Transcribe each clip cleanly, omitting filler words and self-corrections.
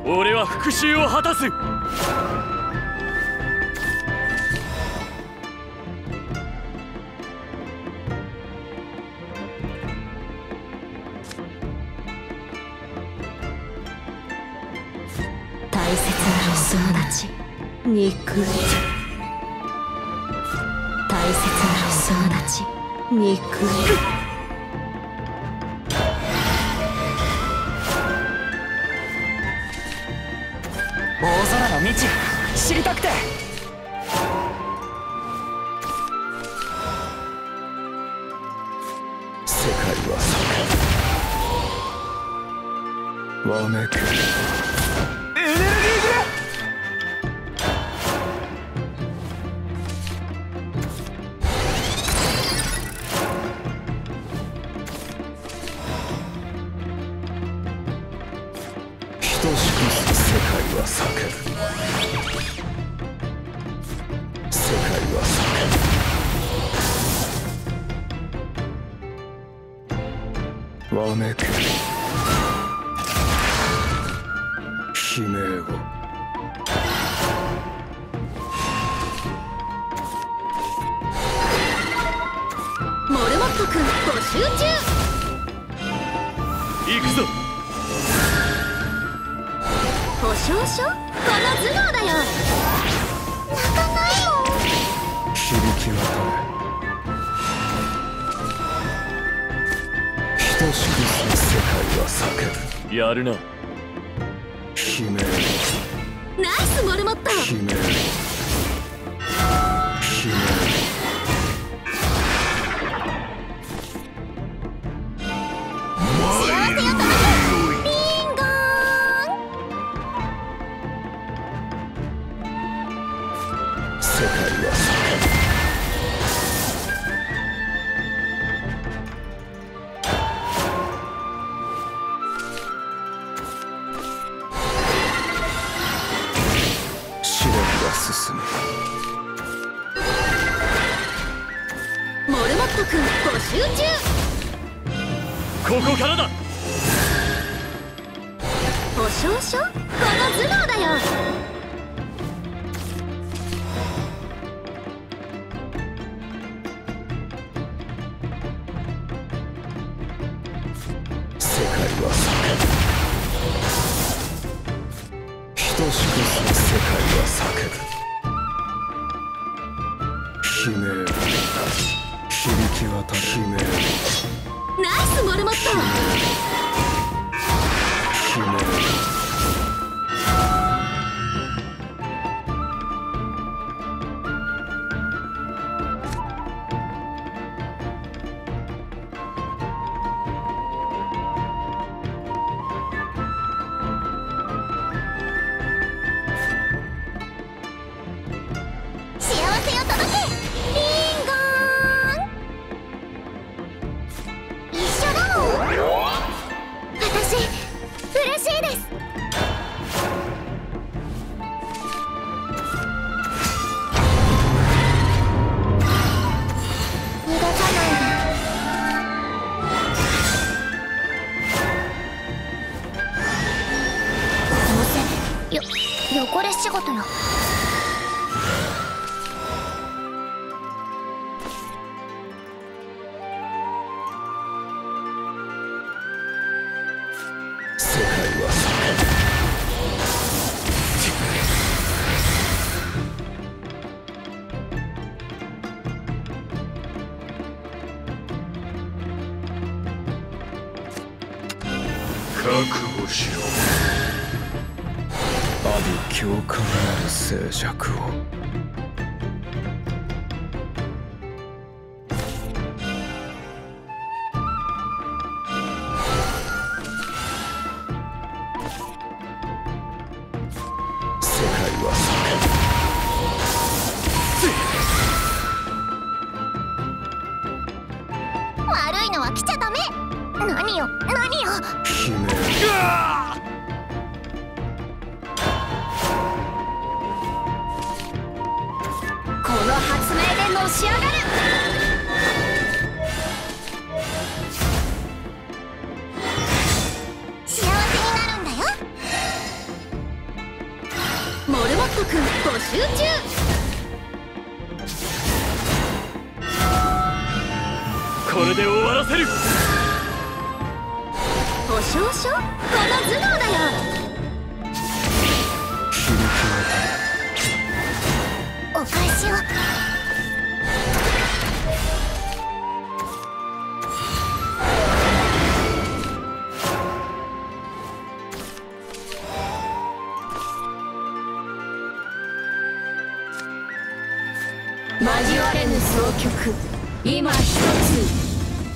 俺は復讐を果たす。 大切な友達、憎い。大切な友達、憎い。 大空の道知りたくて。 世界は咲く。わめく。 エネルギーグラ。 等しく世界は咲く。世界は咲く。わめく悲鳴を。 モルモット君募集中。 行くぞ。 保証書？この頭脳だよ。泣かないもん。 響き渡れ。等しく世界は咲く。 やるな。 悲鳴。 ナイスモルモット。 悲鳴。悲鳴。世界は咲く。白木が進む。 モルモット君募集中。 ここからだ。 保証書？この頭脳だよ。 世界は咲く。等しく世界は咲く。悲鳴。響き渡る悲鳴。 ナイスモルモット。 悲鳴。 幸せを届け。リンゴーン。一緒だもん。私嬉しいです。逃がさないで。どうせ汚れ仕事よ。 世界は咲く。覚悟しろ。阿鼻教官なる静寂を。世界は咲悪いのは来ちゃダメ。何よ何よ。 く。悲鳴。 この発明でのし上がる。幸せになるんだよ。 ト君募集中。 これで終わらせる。 保証書、この頭脳だよ。お返しを。 交われぬ総局、今一つ。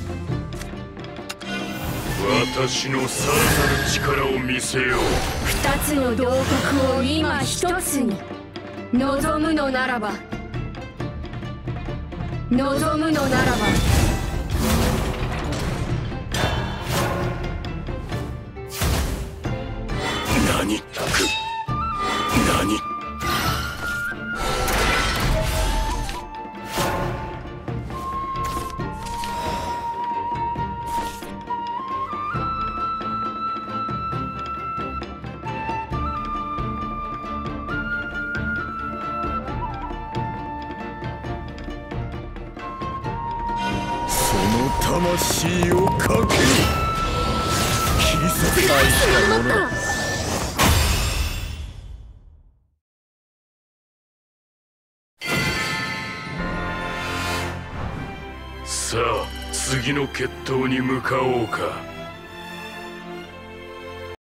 私のさらなる力を見せよう。 二つの洞窟を今一つに。望むのならば、望むのならば。 何その魂をかける。切り裂けないしたものだ。さあ次の決闘に向かおうか。